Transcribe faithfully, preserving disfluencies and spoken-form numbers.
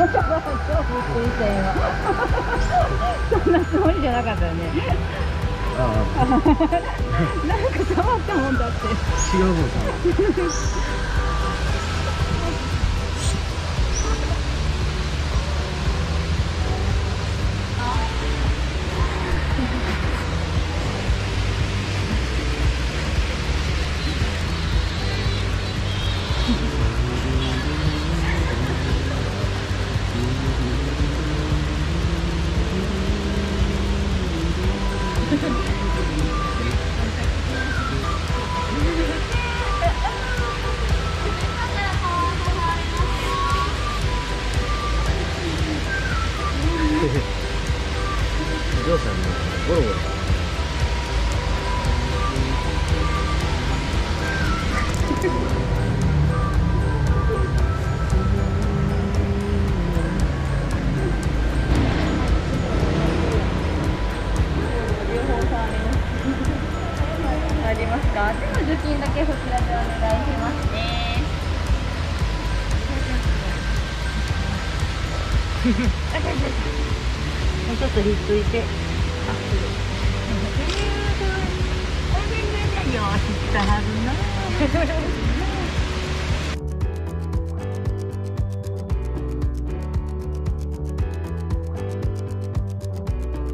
そんなつもりじゃなかったよね。 ああ。 なんか触ったもんだって。 違うもんさ。ジョーさんのゴロゴロ。 ありますか。でも除菌だけそちらでお願いしますね。もうちょっとひっついて。あ、すぐ。これ全然ね、よし、来たはずな。